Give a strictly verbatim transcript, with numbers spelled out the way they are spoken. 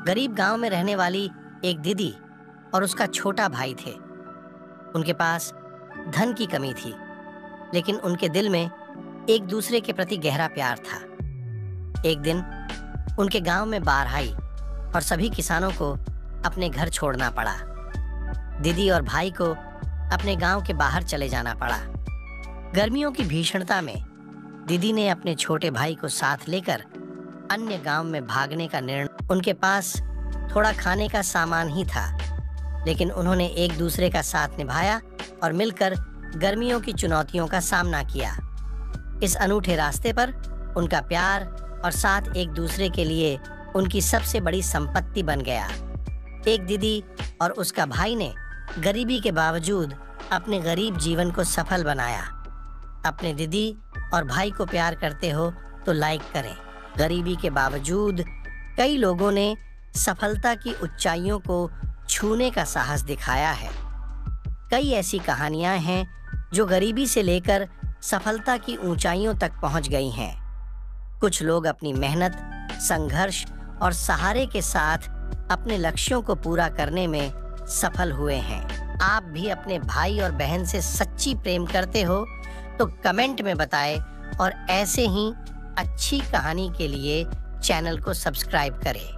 गरीब गांव में रहने वाली एक दीदी और उसका छोटा भाई थे। उनके पास धन की कमी थी, लेकिन उनके दिल में एक दूसरे के प्रति गहरा प्यार था। एक दिन उनके गांव में बाढ़ आई और सभी किसानों को अपने घर छोड़ना पड़ा। दीदी और भाई को अपने गांव के बाहर चले जाना पड़ा। गर्मियों की भीषणता में दीदी ने अपने छोटे भाई को साथ लेकर अन्य गांव में भागने का निर्णय। उनके पास थोड़ा खाने का सामान ही था, लेकिन उन्होंने एक दूसरे का साथ निभाया और मिलकर गर्मियों की चुनौतियों का सामना किया। इस अनूठे रास्ते पर उनका प्यार और साथ एक दूसरे के लिए उनकी सबसे बड़ी संपत्ति बन गया। एक दीदी और उसका भाई ने गरीबी के बावजूद अपने गरीब जीवन को सफल बनाया। अपने दीदी और भाई को प्यार करते हो तो लाइक करें। गरीबी के बावजूद कई लोगों ने सफलता की ऊंचाइयों को छूने का साहस दिखाया है। कई ऐसी कहानियां हैं जो गरीबी से लेकर सफलता की ऊंचाइयों तक पहुंच गई हैं। कुछ लोग अपनी मेहनत, संघर्ष और सहारे के साथ अपने लक्ष्यों को पूरा करने में सफल हुए हैं। आप भी अपने भाई और बहन से सच्ची प्रेम करते हो तो कमेंट में बताएं और ऐसे ही अच्छी कहानी के लिए चैनल को सब्सक्राइब करें।